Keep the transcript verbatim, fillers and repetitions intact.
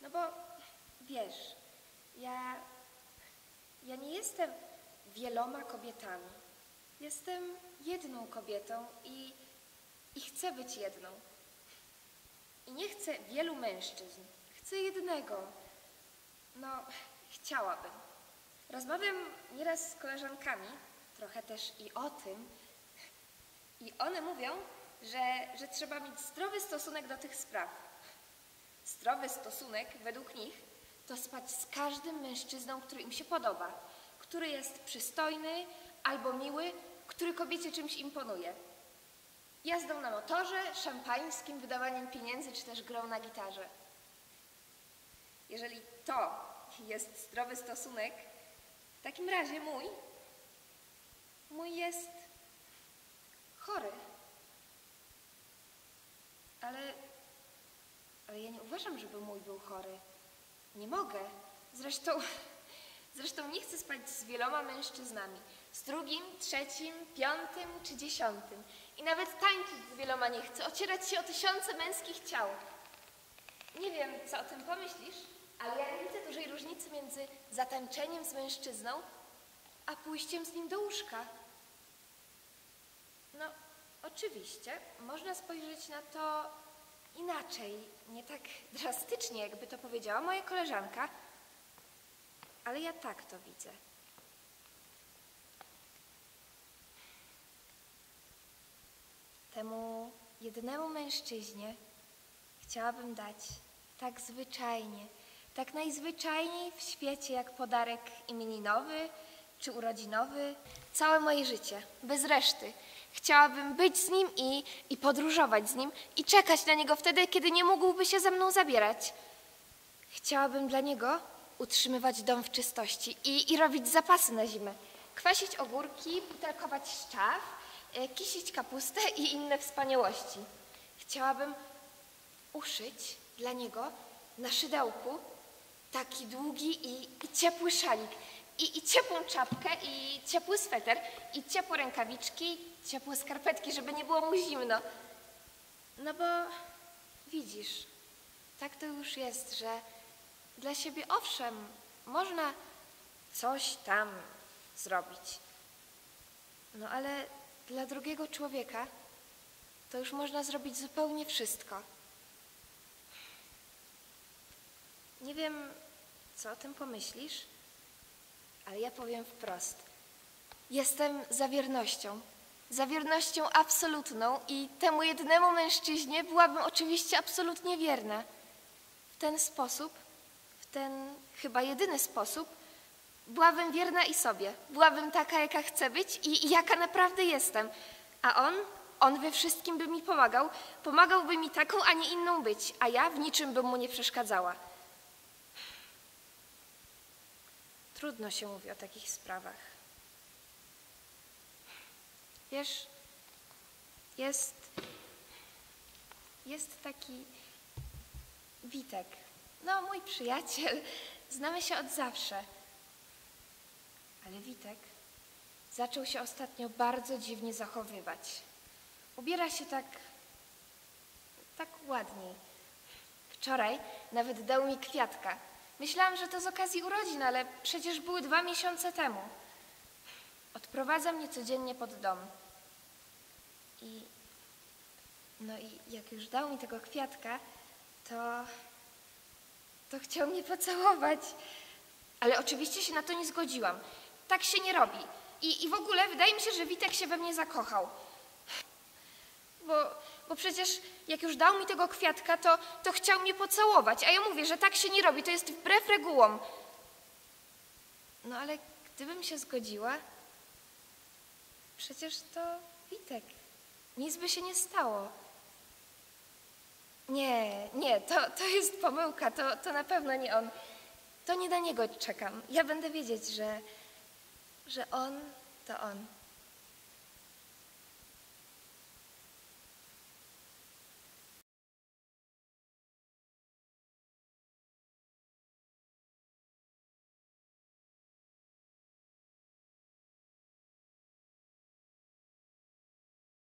No bo wiesz, ja, ja nie jestem wieloma kobietami. Jestem jedną kobietą i, i chcę być jedną. I nie chcę wielu mężczyzn. Chcę jednego. No, chciałabym. Rozmawiam nieraz z koleżankami, trochę też i o tym, i one mówią, że, że trzeba mieć zdrowy stosunek do tych spraw. Zdrowy stosunek, według nich, to spać z każdym mężczyzną, który im się podoba, który jest przystojny albo miły, który kobiecie czymś imponuje. Jazdą na motorze, szampańskim, wydawaniem pieniędzy czy też grą na gitarze. Jeżeli to jest zdrowy stosunek, w takim razie mój, mój jest chory. Ale, ale ja nie uważam, żeby mój był chory. Nie mogę. Zresztą, zresztą nie chcę spać z wieloma mężczyznami. Z drugim, trzecim, piątym czy dziesiątym. I nawet tańczyć z wieloma nie chcę. Ocierać się o tysiące męskich ciał. Nie wiem, co o tym pomyślisz, ale ja nie widzę dużej różnicy między zatańczeniem z mężczyzną, a pójściem z nim do łóżka. No, oczywiście, można spojrzeć na to inaczej, nie tak drastycznie, jakby to powiedziała moja koleżanka, ale ja tak to widzę. Temu jednemu mężczyźnie chciałabym dać tak zwyczajnie, tak najzwyczajniej w świecie jak podarek imieninowy czy urodzinowy, całe moje życie, bez reszty. Chciałabym być z nim i, i podróżować z nim i czekać na niego wtedy, kiedy nie mógłby się ze mną zabierać. Chciałabym dla niego utrzymywać dom w czystości i, i robić zapasy na zimę. Kwasić ogórki, butelkować szczaw, kisić kapustę i inne wspaniałości. Chciałabym uszyć dla niego na szydełku taki długi i, i ciepły szalik. I, I ciepłą czapkę, i ciepły sweter, i ciepłe rękawiczki, ciepłe skarpetki, żeby nie było mu zimno. No bo widzisz, tak to już jest, że dla siebie owszem, można coś tam zrobić. No ale dla drugiego człowieka to już można zrobić zupełnie wszystko. Nie wiem, co o tym pomyślisz, ale ja powiem wprost. Jestem za wiernością. Za wiernością absolutną i temu jednemu mężczyźnie byłabym oczywiście absolutnie wierna. W ten sposób, w ten chyba jedyny sposób, byłabym wierna i sobie. Byłabym taka, jaka chcę być i, i jaka naprawdę jestem. A on, on we wszystkim by mi pomagał. Pomagałby mi taką, a nie inną być, a ja w niczym bym mu nie przeszkadzała. Trudno się mówi o takich sprawach. Wiesz, jest, jest taki Witek, no mój przyjaciel, znamy się od zawsze. Ale Witek zaczął się ostatnio bardzo dziwnie zachowywać. Ubiera się tak, tak ładniej. Wczoraj nawet dał mi kwiatka. Myślałam, że to z okazji urodzin, ale przecież były dwa miesiące temu. Odprowadza mnie codziennie pod dom. I no i jak już dał mi tego kwiatka, to, to chciał mnie pocałować. Ale oczywiście się na to nie zgodziłam. Tak się nie robi. I, i w ogóle wydaje mi się, że Witek się we mnie zakochał. Bo, bo przecież jak już dał mi tego kwiatka, to, to chciał mnie pocałować. A ja mówię, że tak się nie robi, to jest wbrew regułom. No ale gdybym się zgodziła, przecież to Witek. Nic by się nie stało. Nie, nie, to, to jest pomyłka, to, to na pewno nie on. To nie na niego czekam. Ja będę wiedzieć, że, że on to on.